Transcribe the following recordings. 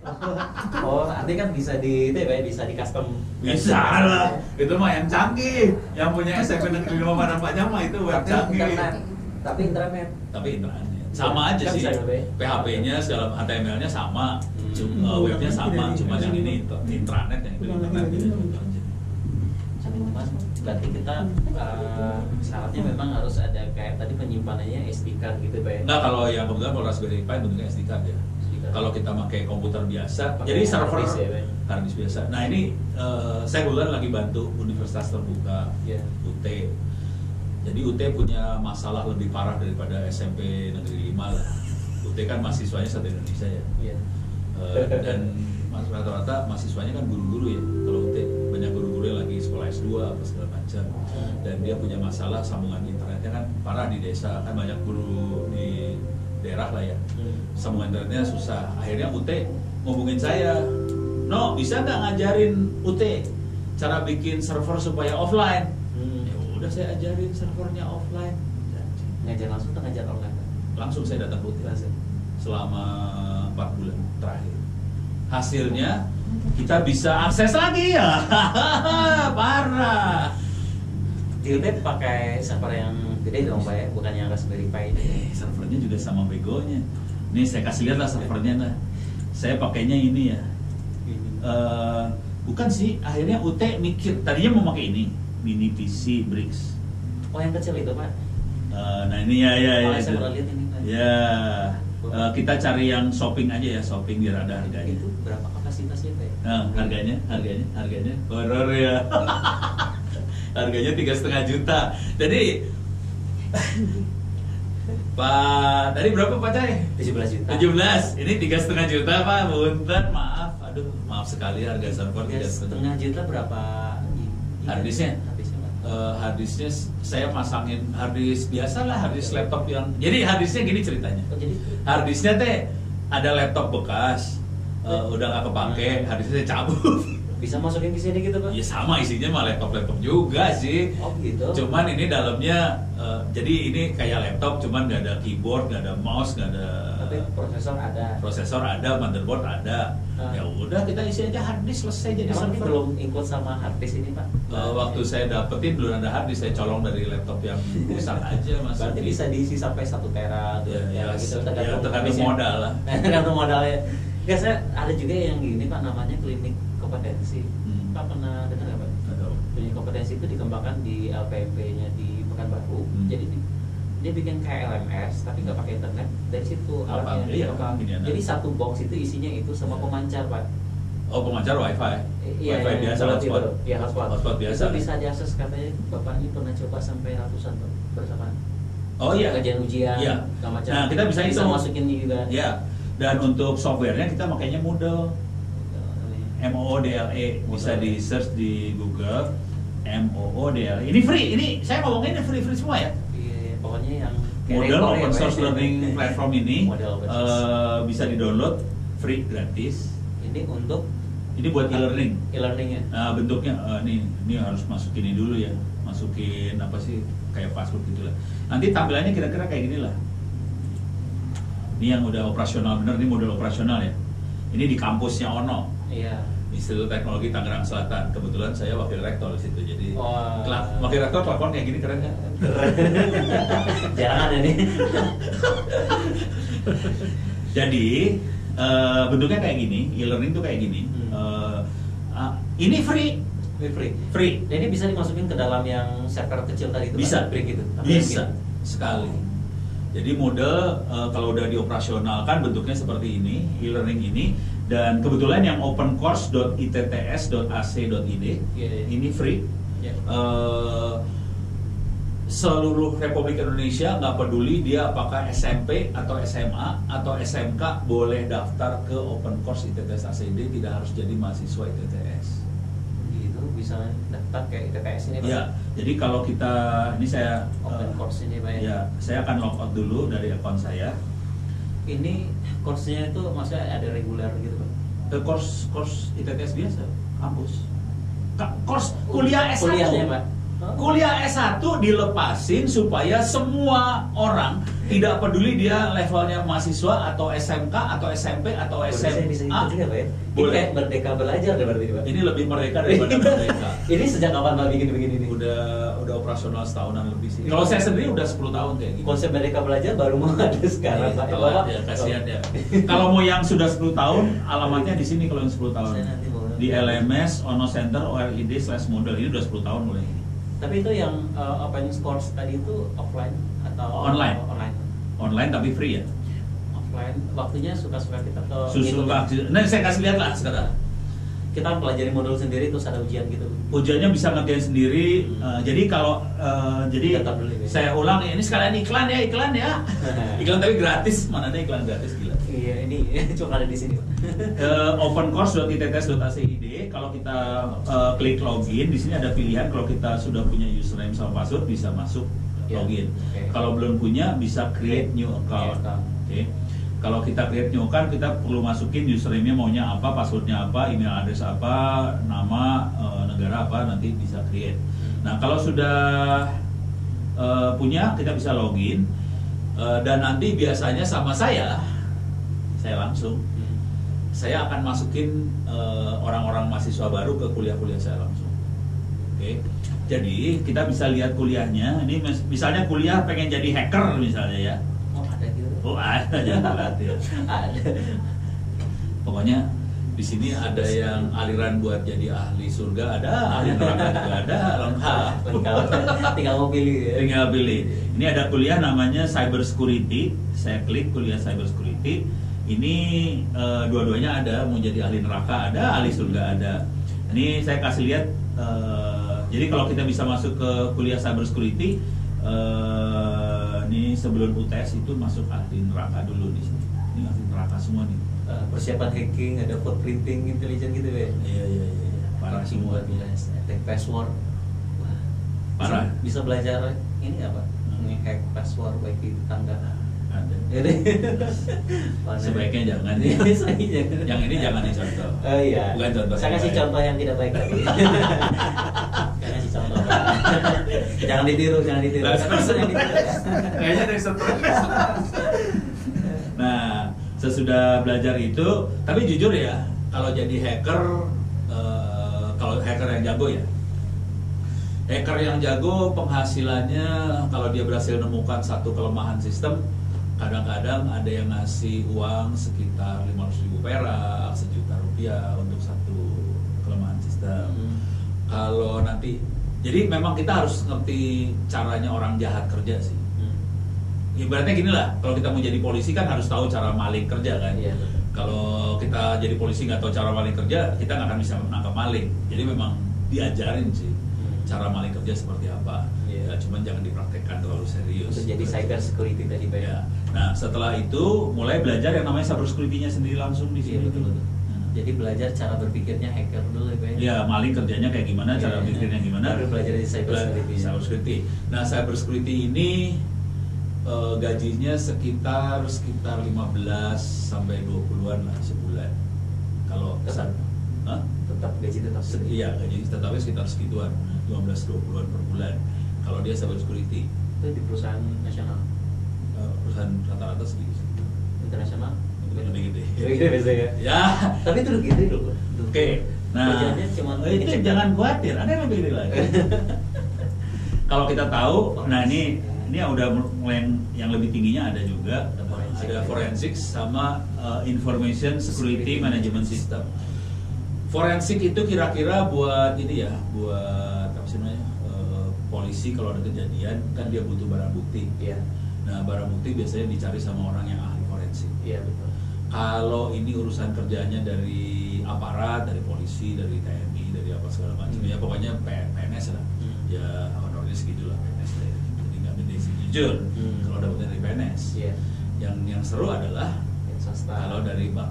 Oh, artinya kan bisa di itu ya, Pak, bisa di custom. Bisa lah, itu mah yang canggih. Yang punya SMP Negeri 5 Padang Panjang mah itu web Tapi canggih. internet. Tapi internet. Tapi internet sama aja Kan sih. bisa, Pak. PHP-nya segala HTML-nya sama, webnya sama, cuma yang ini intranet yang itu internet gitu aja. Mas, berarti kita syaratnya memang harus ada kayak tadi penyimpanannya SD card gitu, Pak. Enggak, kalau yang kebetulan kalau Raspberry Pi bentuknya SD card ya. Kalau kita pakai komputer biasa, Pakai jadi server hard disk ya, Pak? hard disk biasa. Nah ini saya kebetulan lagi bantu Universitas Terbuka, Iya. UT. Jadi UT punya masalah lebih parah daripada SMP Negeri 5 lah. UT kan mahasiswanya satu Indonesia ya. Iya. Dan rata-rata mahasiswanya kan guru-guru ya. Kalau UT banyak guru-guru yang lagi sekolah S2 apa segala macam. Dan dia punya masalah sambungan internetnya kan parah di desa, kan banyak guru di daerah lah ya. Sambungan internetnya susah. Akhirnya UT ngomongin saya, "No, bisa nggak ngajarin UT cara bikin server supaya offline?" Ya udah, saya ajarin servernya offline. Ngajar langsung atau ngajar online, Pak? Langsung saya datang ke UT selama 4 bulan terakhir. Hasilnya kita bisa akses lagi ya. Parah. Di UT pakai server yang gede dong, Pak, ya? Bukan yang Raspberry Pi ini. Servernya juga sama begonya. Nih saya kasih lihat lah servernya lah. Saya pakainya ini ya. Bukan sih, akhirnya UT mikir tadinya mau pakai ini mini PC Bricks. Oh, yang kecil itu, Pak? Nah ini ya Oh, saya itu. pernah lihat ini, Pak. Ya, kita cari yang shopping aja ya, shopping biar ada harganya. Itu berapa kapasitasnya, Pak? Nah, harganya horor ya. Harganya 3,5 juta. Jadi Pak, tadi berapa Pak Cai? 17 juta. 17. Ini 3,5 juta Pak. Punten, maaf. Aduh, maaf sekali harga server 3,5 juta berapa? Harddisknya? Harddisknya, Pak. Harddisknya saya pasangin harddisk biasa lah, harddisk laptop yang. Jadi harddisknya gini ceritanya. Oh, jadi Harddisknya teh ada laptop bekas, udah nggak kepake, harddisknya saya cabut. bisa masukin ke sini gitu, Pak? Ya sama, isinya mah laptop juga sih. Oh, gitu. Cuman ini dalamnya, jadi ini kayak laptop, cuman nggak ada keyboard, nggak ada mouse, nggak ada. Tapi prosesor ada. Motherboard ada. Ya udah kita isi aja harddisk, selesai jadi Emang ini server. belum ikut sama harddisk ini, Pak? Waktu saya dapetin belum ada harddisk, saya colong dari laptop yang rusak aja mas. Berarti bisa diisi sampai 1 tera, 2 tera gitu, tergantung habisnya. modal lah. Tergantung modalnya. Enggak, saya ada juga yang gini, Pak, namanya klinik kompetensi. Pak pernah dengar nggak, Pak? Klinik kompetensi itu dikembangkan di LPP-nya di Pekanbaru. Jadi dia bikin kayak LMS tapi nggak pakai internet. Dari situ alatnya Iya, dikembang. Jadi satu box itu isinya itu sama pemancar, Pak. Oh, pemancar wifi? Iya, Wifi biasa, hotspot? Iya, hotspot. Hotspot biasa. Itu bisa diakses, katanya Bapak ini pernah coba sampai ratusan, Pak, bersamaan. Oh iya. Kajian ujian, Iya. segala macam. Nah, kita bisa itu. masukin juga. Ya. Dan untuk softwarenya kita makainya Moodle. MOODLE, bisa di search di Google. MOODLE. Ini free. Ini saya ngomongin free semua ya. Iya, pokoknya yang Model Korea, open Pak, source learning platform ini Model open source. bisa di-download free gratis. Ini untuk Ini buat e-learning. e-learningnya. Nah, bentuknya ini harus masukin ini dulu ya. Masukin apa sih, kayak password gitu lah. Nanti tampilannya kira-kira kayak gini lah. Ini yang udah operasional bener, ini model operasional ya. Ini di kampusnya Ono, Iya. Institut Teknologi Tangerang Selatan. Kebetulan saya wakil rektor di situ. Jadi Oh. wakil rektor telepon kayak gini keren kan? Jarang ada nih. Jadi bentuknya kayak gini, e-learning tuh kayak gini. Ini free. Free. Jadi bisa dimasukin ke dalam yang server kecil tadi itu, Bisa. Pak? Free gitu. Bisa sekali. Jadi model kalau udah dioperasionalkan bentuknya seperti ini, e-learning ini, dan kebetulan yang opencourse.itts.ac.id ini free. Iya. Seluruh Republik Indonesia, nggak peduli dia apakah SMP atau SMA atau SMK, boleh daftar ke Open Course ITTS ACD, tidak harus jadi mahasiswa ITTS. Gitu, bisa daftar kayak ITTS ini, Pak? Ya, jadi kalau kita, ini saya Open Course ini, Pak, ya, saya akan log out dulu dari akun saya. Ini course-nya itu maksudnya ada reguler gitu, Pak? Course ITTS biasa, kampus. Course kuliah S1. Kuliahnya, Pak? Kuliah S1 dilepasin supaya semua orang, tidak peduli dia levelnya mahasiswa atau SMK atau SMP atau SMA. Bisa juga, Pak ya? Ini Boleh. kayak merdeka belajar deh berarti, Pak. Ini lebih merdeka daripada merdeka. Ini sejak kapan Pak bikin begini nih? Udah operasional setahunan lebih sih. Kalau saya sendiri udah 10 tahun kayak gitu. Konsep merdeka belajar baru mau ada sekarang, Pak. Telat ya, kasihan ya. Kalau mau yang sudah 10 tahun, alamatnya di sini kalau yang 10 tahun. Saya nanti mau Di LMS, Ono Center, ORID/model ini udah 10 tahun mulai. Tapi itu yang open course tadi itu offline atau Online. Online. Online tapi free ya. Offline. Waktunya suka-suka kita ke Susul gitu. Nah, saya kasih lihat lah sekarang. Kita pelajari modul sendiri terus ada ujian gitu. Ujiannya bisa ngerjain sendiri. Jadi kalau jadi Tetap beli, ya. saya ulang ini sekalian iklan ya. Iklan tapi gratis. Mana ada iklan gratis, gila. Iya, ini cuma ada di sini, Pak. Opencourse.itts.ac.id. Kalau kita klik login, di sini ada pilihan. Kalau kita sudah punya username sama password bisa masuk Ya, login. oke. Kalau belum punya bisa create new account. Oke. Kalau kita create new account, kita perlu masukin username-nya maunya apa, passwordnya apa, email address apa, nama, negara apa, nanti bisa create. Nah, kalau sudah punya, kita bisa login. Dan nanti biasanya sama saya langsung. Saya akan masukin orang-orang mahasiswa baru ke kuliah-kuliah saya langsung. Oke. Jadi kita bisa lihat kuliahnya. Ini misalnya kuliah pengen jadi hacker misalnya ya. Oh, ada gitu. Oh ada, jangan khawatir. Ada. Pokoknya di sini ada yang aliran buat jadi ahli surga ada, ahli neraka juga ada, lengkap. Tinggal mau pilih ya. Tinggal pilih. Ini ada kuliah namanya Cyber Security. Saya klik kuliah Cyber Security. Ini dua-duanya ada, mau jadi ahli neraka ada, ahli surga ada. Ini saya kasih lihat. Jadi kalau kita bisa masuk ke kuliah Cyber Security, ini sebelum UTS itu masuk ahli neraka dulu di sini. Ini ahli neraka semua nih. Persiapan hacking, ada footprinting intelijen gitu ya. Iya. Parah semua. Attack password. Wah, Parah. Bisa belajar ini apa? Nge-hack password wifi tetangga. Ada. Jadi Sebaiknya jangan. Yang ini jangan dicontoh. Oh iya. Bukan contoh. Saya kasih contoh yang tidak baik tadi. Saya kasih contoh. Jangan ditiru. Jangan ditiru. Kayaknya dari Nah, sesudah belajar itu, tapi jujur ya, kalau jadi hacker, kalau hacker yang jago ya, hacker yang jago penghasilannya kalau dia berhasil menemukan satu kelemahan sistem, kadang-kadang ada yang ngasih uang sekitar 500.000 perak, Rp1.000.000 untuk satu kelemahan sistem. Kalau nanti, jadi memang kita harus ngerti caranya orang jahat kerja sih. Ibaratnya gini lah, kalau kita mau jadi polisi kan harus tahu cara maling kerja kan. Iya, betul. Kalau kita jadi polisi nggak tahu cara maling kerja, kita nggak akan bisa menangkap maling. Jadi memang diajarin sih cara maling kerja seperti apa. Iya. Ya, cuman jangan dipraktekkan terlalu serius. Untuk jadi cyber security tadi Pak. Ya. Nah setelah itu mulai belajar yang namanya cyber security-nya sendiri langsung di Iya, sini. betul. Jadi belajar cara berpikirnya hacker dulu ya Pak. Ya, maling kerjanya kayak gimana, cara Iya. pikirnya gimana. Baru belajar di cyber security. Cyber security. Nah, cyber security ini gajinya sekitar 15 sampai 20-an lah sebulan. Kalau Tetap. Tetap gaji tetap. iya, gaji tetapnya sekitar segituan, 15-20-an per bulan. Kalau dia cyber security, Itu di perusahaan nasional, perusahaan rata-rata segitu. internasional. Lebih gede. Gede biasanya. Ya. Tapi itu gede loh. Oke. Nah, Kerjanya cuman itu ngecek. jangan khawatir, ada yang lebih gede lagi. Kalau kita tahu, nah ini udah mulai yang lebih tingginya ada juga, ada forensik sama information security management system. Forensik itu kira-kira buat ini ya, buat apa sih namanya, polisi kalau ada kejadian kan dia butuh barang bukti. Iya. Nah barang bukti biasanya dicari sama orang yang ahli forensik. Iya betul. Kalau ini urusan kerjanya dari aparat, dari polisi, dari TNI, dari apa segala macam, ya pokoknya PNS lah. Ya honornya segitulah PNS lah. Jadi nggak gede sih jujur. Kalau dapetnya dari PNS. Iya. Yang seru adalah Yang swasta. kalau dari bank.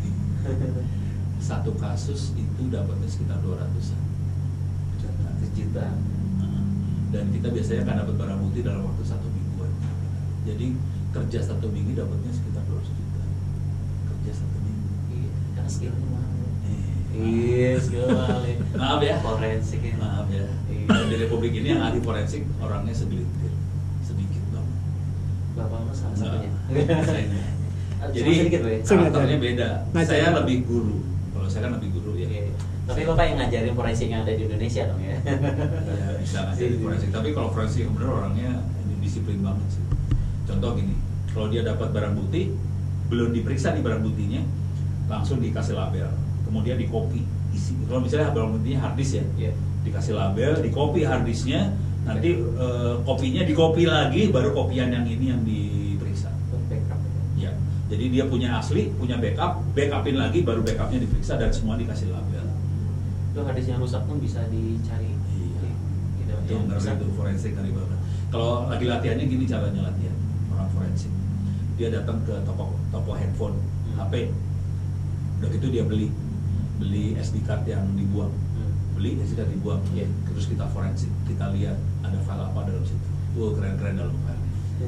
Satu kasus itu dapatnya sekitar 200-an. 200 juta. Dan kita biasanya kan dapat barang bukti dalam waktu 1 mingguan. Jadi kerja 1 minggu dapatnya sekitar 200 juta. Kerja 1 minggu. Iya. Karena skillnya mahal. Iya, sekali. Maaf ya. Forensik ya. Maaf ya. Iya. Di Republik ini yang ahli forensik orangnya segelintir, sedikit banget. Bapak Mas salah satunya. Saya enggak. Cuma Jadi sedikit, Pak, ya? karakternya beda. Ngajar. Saya lebih guru. Kalau saya kan lebih guru ya. Iya. Tapi Bapak yang ngajarin forensik yang ada di Indonesia dong ya. Ya bisa ngajarin forensik. Tapi kalau forensik yang benar orangnya disiplin banget sih. Contoh gini, kalau dia dapat barang bukti, belum diperiksa di barang buktinya, langsung dikasih label, kemudian di copy isi. Kalau misalnya barang buktinya hard disk ya, Iya. dikasih label, di copy hard disknya, nanti kopinya di copy lagi, baru kopian yang ini yang diperiksa. Backup. Ya, jadi dia punya asli, punya backup, backupin lagi, baru backupnya diperiksa dan semua dikasih label. Itu hadis yang rusak pun bisa dicari. Iya. Tidak Itu ngeri itu forensik kali banget. Kalau lagi latihannya gini caranya latihan orang forensik. Dia datang ke toko handphone, HP. Udah gitu dia beli SD card yang dibuang. Beli SD card dibuang. Iya. Terus kita forensik, kita lihat ada file apa dalam situ. Keren-keren dalam file.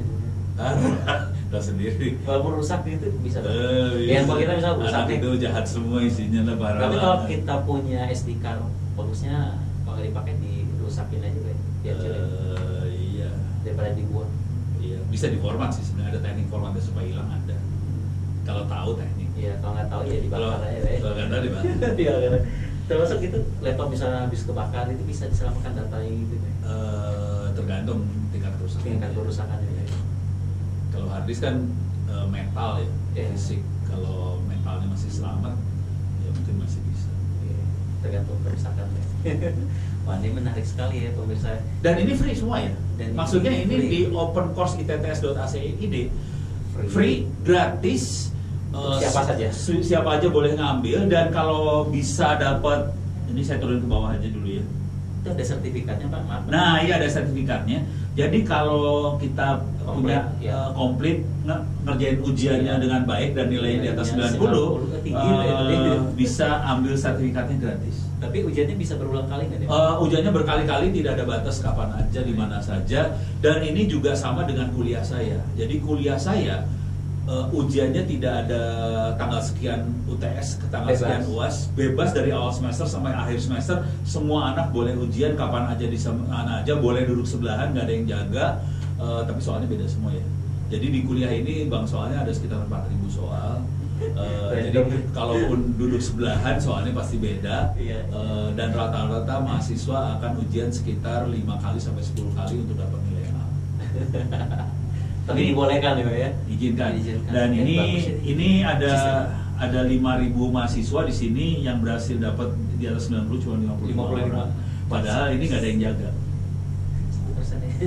Tahu sendiri. Walaupun rusak itu bisa. Iya. Kalau kita bisa rusak Anak itu jahat semua isinya lah parah. Tapi kalau kita punya SD card, bagusnya kalau dipakai dirusakin aja Pak. Biar jelek. Iya. Daripada dibuang. Iya, bisa diformat sih sebenarnya, ada teknik formatnya supaya hilang ada. Kalau tahu teknik. Iya, kalau nggak tahu ya dibakar aja Pak. Kalau nggak tahu dibakar. Iya, karena termasuk itu laptop bisa habis kebakar itu bisa diselamatkan datanya gitu Pak. Tergantung tingkat kerusakan. Tingkat kerusakan ya. Kalau hard disk kan metal ya, Iya. fisik. Kalau metalnya masih selamat, ya mungkin masih bisa. Iya, tergantung kerusakan ya. Wah, ini menarik sekali ya pemirsa. Dan ini free semua ya. Dan Maksudnya ini ini free. di opencourse.itts.ac.id free, gratis. Siapa saja? Siapa aja boleh ngambil, dan kalau bisa dapat, ini saya turun ke bawah aja dulu ya. Itu ada sertifikatnya Pak, maaf. Nah, iya ada sertifikatnya. Jadi kalau kita Komplit, punya ya. komplit ngerjain ujiannya Iya. dengan baik dan nilainya di atas 90, tinggi ya. bisa ambil sertifikatnya gratis. Tapi ujiannya bisa berulang kali nggak deh? Ujiannya berkali-kali, tidak ada batas kapan aja, di mana saja. Dan ini juga sama dengan kuliah saya. Jadi kuliah saya ujiannya tidak ada tanggal sekian UTS ke tanggal Bebas. sekian UAS, bebas dari awal semester sampai akhir semester. Semua anak boleh ujian kapan aja, di mana aja, boleh duduk sebelahan, nggak ada yang jaga. Tapi soalnya beda semua ya. Jadi di kuliah ini bang soalnya ada sekitar 4.000 soal. Jadi kalaupun duduk sebelahan soalnya pasti beda. Iya. Dan rata-rata mahasiswa akan ujian sekitar 5 kali sampai 10 kali untuk dapat nilai A. Tapi dibolehkan ya Pak ya? Diizinkan. Diizinkan. Dan Ya, ini bagus ya. ini ada 5.000 mahasiswa di sini yang berhasil dapat di atas 90 cuma 55 orang. Padahal ini nggak ada yang jaga. 1% ya.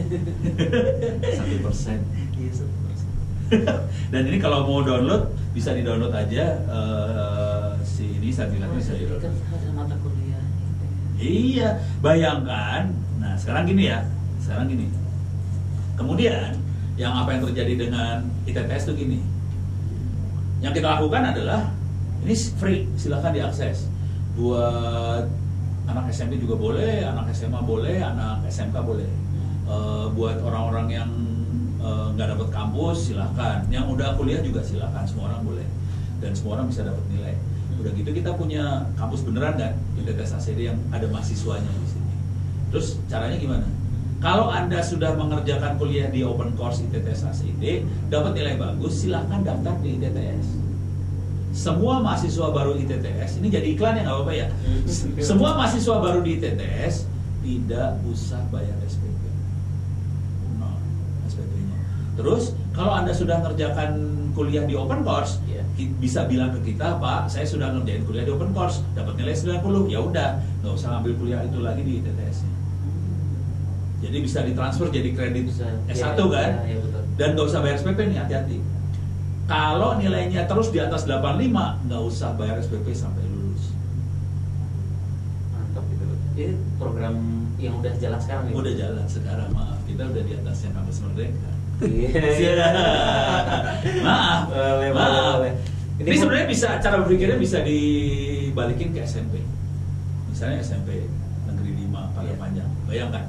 1%. Iya, 1%. Dan ini kalau mau download bisa di-download aja si ini sertifikatnya bisa Ini kan di-download. ada mata kuliah. Iya, bayangkan. Nah, sekarang gini ya. Sekarang gini. Kemudian yang apa yang terjadi dengan ITTS itu gini. Yang kita lakukan adalah ini free, silakan diakses. Buat anak SMP juga boleh, anak SMA boleh, anak SMK boleh. Buat orang-orang yang nggak dapat kampus silahkan. Yang udah kuliah juga silahkan, semua orang boleh. Dan semua orang bisa dapat nilai. Udah gitu kita punya kampus beneran kan, ITTS ACD yang ada mahasiswanya di sini. Terus caranya gimana? Kalau Anda sudah mengerjakan kuliah di Open Course ITTS ACD, dapat nilai bagus, silahkan daftar di ITTS. Semua mahasiswa baru ITTS, ini jadi iklan ya nggak apa-apa ya. Semua mahasiswa baru di ITTS tidak usah bayar SPP. No, SPP-nya. Terus kalau Anda sudah mengerjakan kuliah di Open Course, Iya. bisa bilang ke kita, Pak, saya sudah ngerjain kuliah di Open Course, dapat nilai 90, ya udah, nggak usah ngambil kuliah itu lagi di ITTS-nya. Jadi bisa ditransfer jadi kredit Bisa. S1 Ya, kan? ya, betul. Dan nggak usah bayar SPP nih, hati-hati. Kalau nilainya terus di atas 85, nggak usah bayar SPP sampai lulus. Mantap gitu. Ini program yang udah jalan sekarang nih. Udah jalan sekarang, maaf. Kita udah di atasnya kampus Merdeka. Iya. Maaf, Boleh, maaf. boleh. Ini sebenarnya bisa, cara berpikirnya bisa dibalikin ke SMP. Misalnya SMP Negeri 5 Padang Iya. Panjang. Bayangkan.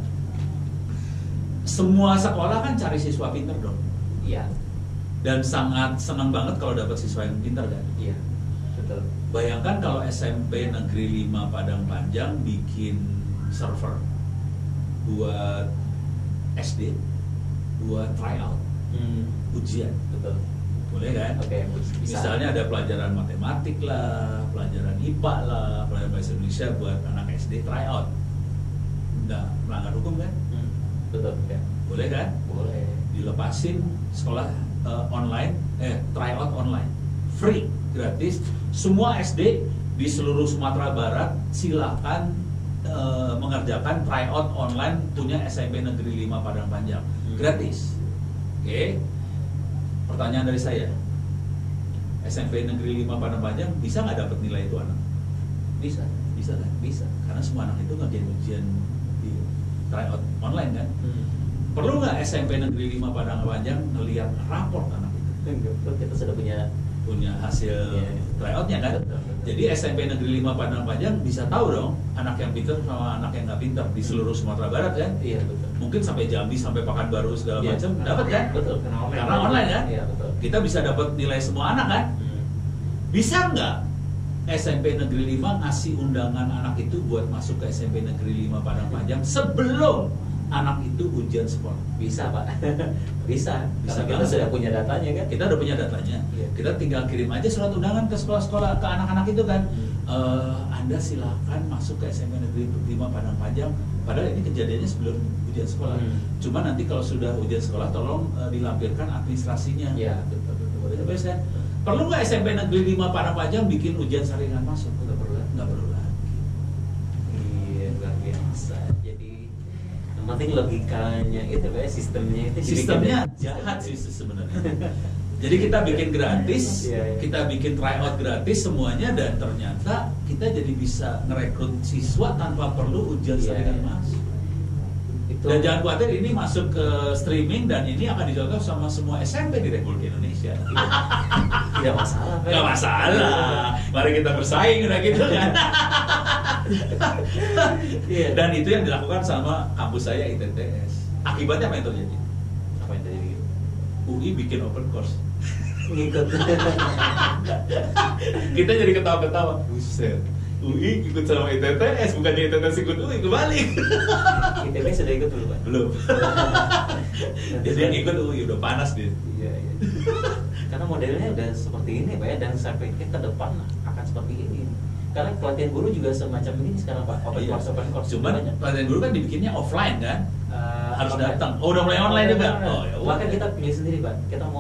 Semua sekolah kan cari siswa pinter dong. Iya. Dan sangat senang banget kalau dapat siswa yang pinter kan. Iya. Betul. Bayangkan kalau SMP Negeri 5 Padang Panjang bikin server buat SD, buat tryout, ujian, Betul. boleh kan? Oke, bisa. Misalnya ada pelajaran matematik lah, pelajaran IPA lah, pelajaran bahasa Indonesia buat anak SD tryout. Nggak melanggar hukum kan? Betul, ya. Boleh kan? Boleh. Dilepasin sekolah online, tryout online, free, gratis. Semua SD di seluruh Sumatera Barat silakan mengerjakan tryout online punya SMP Negeri 5 Padang Panjang, gratis. Oke. Pertanyaan dari saya, SMP Negeri 5 Padang Panjang bisa nggak dapat nilai itu anak? Bisa. Bisa kan? Bisa. Karena semua anak itu ngerjain ujian di tryout online kan? Perlu nggak SMP Negeri 5 Padang Panjang ngelihat raport anak itu? Betul, kita sudah punya hasil tryoutnya kan? Betul. Jadi SMP Negeri 5 Padang Panjang bisa tahu dong anak yang pintar sama anak yang nggak pintar di seluruh Sumatera Barat kan? Iya, betul. Mungkin sampai Jambi, sampai Pekanbaru segala Iya, macam dapat kan? Betul, Karena online kan? Iya, betul. Kita bisa dapat nilai semua anak kan? Bisa nggak SMP Negeri 5 ngasih undangan anak itu buat masuk ke SMP Negeri 5 Padang Panjang sebelum anak itu ujian sekolah? Bisa, Pak. Bisa. Bisa Karena kita banget. sudah punya datanya kan? Kita udah punya datanya. Iya. Kita tinggal kirim aja surat undangan ke sekolah-sekolah, ke anak-anak itu kan. Anda silakan masuk ke SMP Negeri 5 Padang Panjang. Padahal ini kejadiannya sebelum ujian sekolah. Cuma nanti kalau sudah ujian sekolah tolong dilampirkan administrasinya. Iya, betul. Betul kan? Perlu nggak SMP Negeri 5 Padang Panjang bikin ujian saringan masuk? Nggak perlu. Nggak perlu lagi. Iya, luar biasa. Jadi yang penting logikanya itu, Pak, sistemnya itu. Sistemnya jahat sih sebenarnya. Jadi kita bikin gratis, Iya. kita bikin tryout gratis semuanya, dan ternyata kita jadi bisa ngerekrut siswa tanpa perlu ujian Iya. saringan masuk. Itu. Dan jangan khawatir, ini masuk ke streaming dan ini akan dicontoh sama semua SMP di Republik Indonesia. Tidak masalah, Pak. Nggak masalah, mari kita bersaing udah gitu kan. Iya. Dan itu yang dilakukan sama kampus saya ITTS. Akibatnya apa yang terjadi? Apa yang tadi gitu? UI bikin open course. Ngikut. Kita jadi ketawa-ketawa. Buset. UI ikut sama ITTS, bukannya ITTS ikut UI, kebalik. ITB sudah ikut belum, Pak? Belum. Jadi yang ikut UI udah panas dia. Iya. Karena modelnya udah seperti ini, Pak, ya, dan saya pikir ke depan akan seperti ini. Karena pelatihan guru juga semacam ini sekarang, Pak. Open Iya. course. Cuman banyak. pelatihan guru kan dibikinnya offline kan? Harus Online. datang. Oh, udah mulai online juga. Online. Oh, ya udah. Bahkan kita pilih sendiri, Pak. Kita mau